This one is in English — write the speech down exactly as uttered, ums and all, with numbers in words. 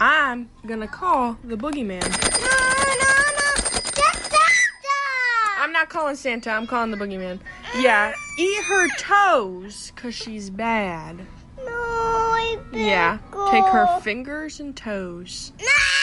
I'm gonna call the boogeyman. No, no, no. That's Santa. I'm not calling Santa. I'm calling the boogeyman. Yeah, eat her toes, cause she's bad. No, I Yeah, go. take her fingers and toes. No.